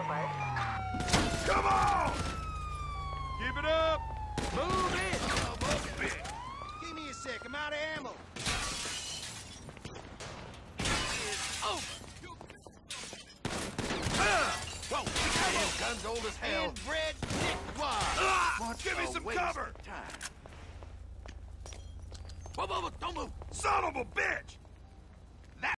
Come on! Keep it up! Move it! Give me a sec, I'm out of ammo. It's over! Whoa! Damn gun's old as hell. Inbred dickwad! Give me some cover! Whoa, don't move! Son of a bitch!